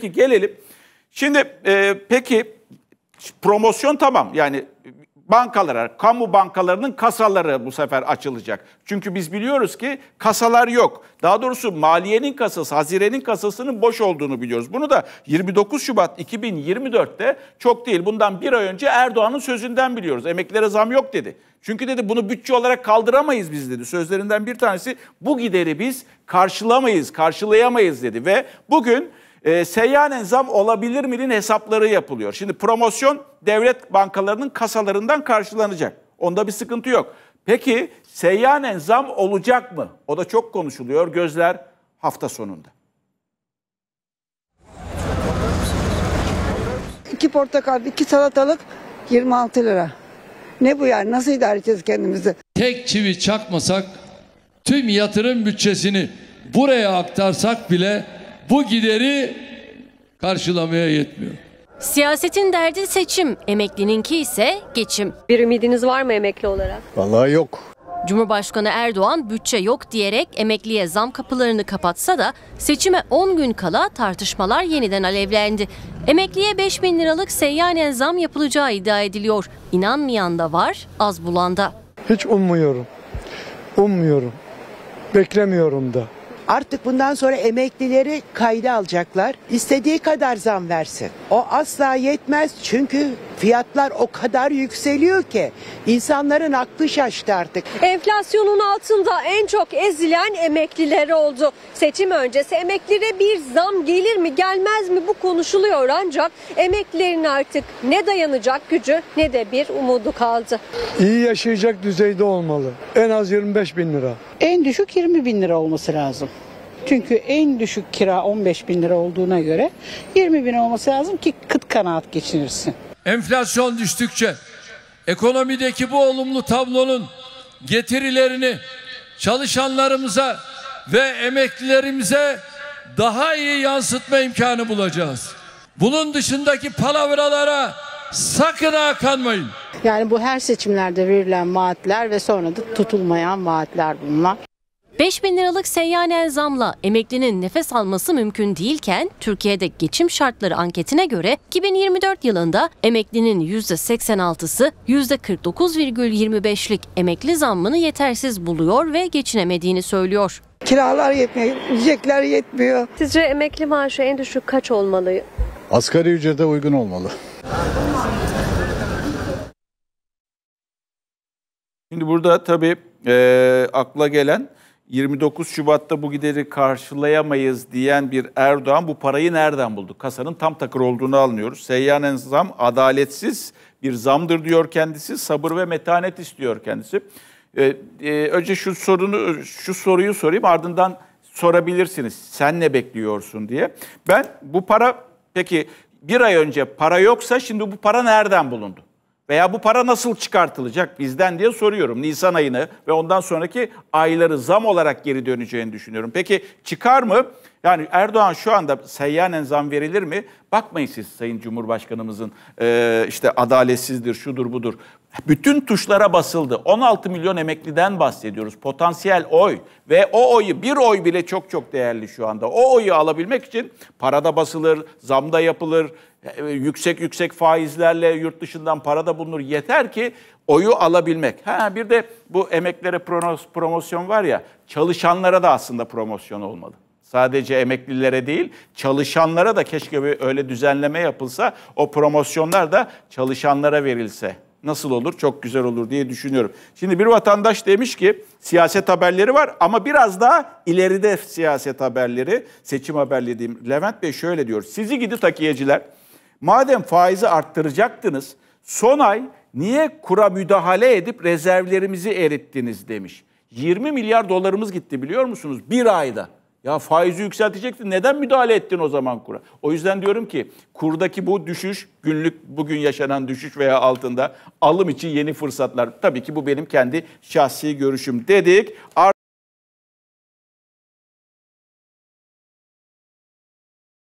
Peki gelelim. Şimdi peki promosyon tamam. Yani bankalara, kamu bankalarının kasaları bu sefer açılacak. Çünkü biz biliyoruz ki kasalar yok. Daha doğrusu maliyenin kasası, hazinenin kasasının boş olduğunu biliyoruz. Bunu da 29 Şubat 2024'te çok değil, bundan bir ay önce Erdoğan'ın sözünden biliyoruz. Emeklilere zam yok dedi. Çünkü dedi bunu bütçe olarak kaldıramayız biz dedi. Sözlerinden bir tanesi bu gideri biz karşılayamayız dedi. Ve bugün seyyanen zam olabilir mi'nin hesapları yapılıyor. Şimdi promosyon devlet bankalarının kasalarından karşılanacak. Onda bir sıkıntı yok. Peki seyyanen zam olacak mı? O da çok konuşuluyor. Gözler hafta sonunda. 2 portakal, 2 salatalık 26 lira. Ne bu yani? Nasıl idare edeceğiz kendimizi? Tek çivi çakmasak, tüm yatırım bütçesini buraya aktarsak bile bu gideri karşılamaya yetmiyor. Siyasetin derdi seçim, emeklininki ise geçim. Bir ümidiniz var mı emekli olarak? Vallahi yok. Cumhurbaşkanı Erdoğan bütçe yok diyerek emekliye zam kapılarını kapatsa da seçime 10 gün kala tartışmalar yeniden alevlendi. Emekliye 5.000 liralık seyyanen zam yapılacağı iddia ediliyor. İnanmayan da var, az bulan da. Hiç ummuyorum. Beklemiyorum da. Artık bundan sonra emeklileri kayda alacaklar. İstediği kadar zam versin. O asla yetmez çünkü fiyatlar o kadar yükseliyor ki insanların aklı şaştı artık. Enflasyonun altında en çok ezilen emekliler oldu. Seçim öncesi emeklilere bir zam gelir mi gelmez mi bu konuşuluyor ancak emeklilerin artık ne dayanacak gücü ne de bir umudu kaldı. İyi yaşayacak düzeyde olmalı. En az 25.000 lira. En düşük 20.000 lira olması lazım. Çünkü en düşük kira 15.000 lira olduğuna göre 20.000 olması lazım ki kıt kanaat geçinirsin. Enflasyon düştükçe ekonomideki bu olumlu tablonun getirilerini çalışanlarımıza ve emeklilerimize daha iyi yansıtma imkanı bulacağız. Bunun dışındaki palavralara sakın ha kanmayın. Yani bu her seçimlerde verilen vaatler ve sonra da tutulmayan vaatler bunlar. 5.000 liralık seyyanen zamla emeklinin nefes alması mümkün değilken Türkiye'de geçim şartları anketine göre 2024 yılında emeklinin %86'sı %49,25'lik emekli zammını yetersiz buluyor ve geçinemediğini söylüyor. Kiralar yetmiyor, yiyecekler yetmiyor. Sizce emekli maaşı en düşük kaç olmalı? Asgari ücrete uygun olmalı. Şimdi burada tabii akla gelen 29 Şubat'ta bu gideri karşılayamayız diyen bir Erdoğan bu parayı nereden buldu? Kasanın tam takır olduğunu anlıyoruz. Seyyanen zam adaletsiz bir zamdır diyor kendisi. Sabır ve metanet istiyor kendisi. Önce şu soruyu sorayım, ardından sorabilirsiniz. Sen ne bekliyorsun diye. Ben bu para, peki bir ay önce para yoksa şimdi bu para nereden bulundu? Veya bu para nasıl çıkartılacak bizden diye soruyorum. Nisan ayını ve ondan sonraki ayları zam olarak geri döneceğini düşünüyorum. Peki çıkar mı? Yani Erdoğan şu anda seyyanen zam verilir mi? Bakmayın siz Sayın Cumhurbaşkanımızın işte adaletsizdir, şudur budur. Bütün tuşlara basıldı. 16 milyon emekliden bahsediyoruz. Potansiyel oy ve o oyu, bir oy bile çok çok değerli şu anda. O oyu alabilmek için parada basılır, zamda yapılır, yüksek faizlerle yurt dışından para da bulunur. Yeter ki oyu alabilmek. Bir de bu emeklilere promosyon var ya, çalışanlara da aslında promosyon olmalı. Sadece emeklilere değil, çalışanlara da keşke öyle düzenleme yapılsa, o promosyonlar da çalışanlara verilse. Nasıl olur? Çok güzel olur diye düşünüyorum. Şimdi bir vatandaş demiş ki siyaset haberleri var ama biraz daha ileride siyaset haberleri, seçim haberleri diyeyim. Levent Bey şöyle diyor. Sizi gidi takiyeciler, madem faizi arttıracaktınız, son ay niye kura müdahale edip rezervlerimizi erittiniz demiş. 20 milyar dolarımız gitti biliyor musunuz? Bir ayda. Ya faizi yükseltecektin. Neden müdahale ettin o zaman kura? O yüzden diyorum ki kurdaki bu düşüş, günlük bugün yaşanan düşüş veya altında alım için yeni fırsatlar. Tabii ki bu benim kendi şahsi görüşüm dedik.